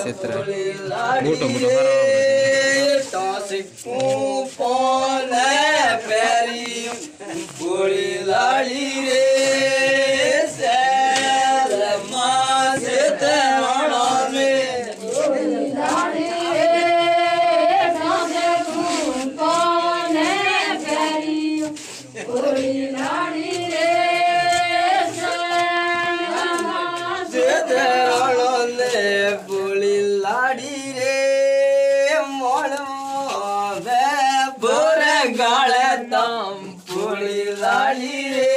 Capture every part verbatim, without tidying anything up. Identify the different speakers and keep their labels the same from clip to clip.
Speaker 1: क्षेत्र मोटो मोटो
Speaker 2: गाले तम पुली लाड़ी रे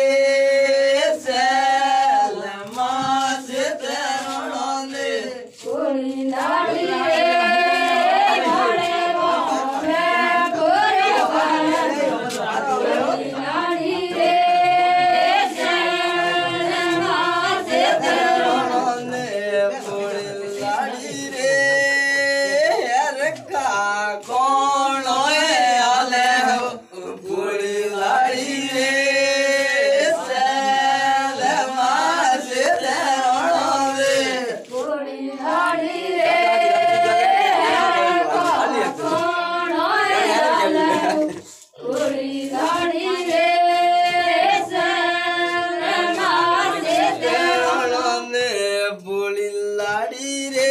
Speaker 2: सलमा से तेरों ने पुली लाड़ी रे गाले तम पुली लाड़ी रे सलमा से तेरों ने पुली लाड़ी रे हर का कौन है आले पुली लाड़ी रे सलमा से तेरों ने पुली लाड़ी रे कौन है आले पुली लाड़ी रे सलमा से तेरों ने पुली लाड़ी रे